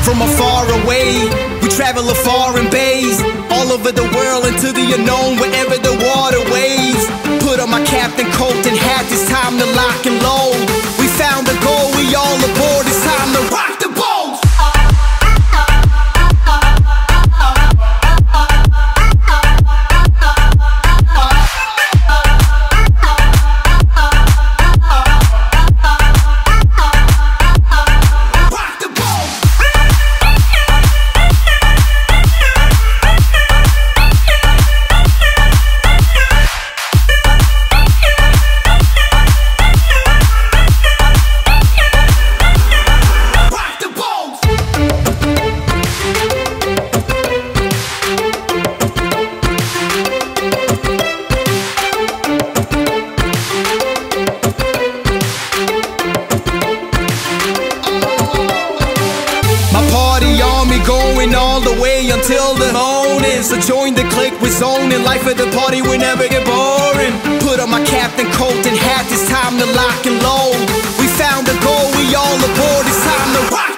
from afar away. We travel afar in bays, all over the world into the unknown, wherever the water waves. Put on my captain coat and hat, it's time to lock and load. We found the goal, we all aboard, it's time to rock the boat. Going all the way until the morning. So join the clique, we're zoning. Life at the party, we never get boring. Put on my captain coat and hat, it's time to lock and load. We found the goal, we all aboard, it's time to rock.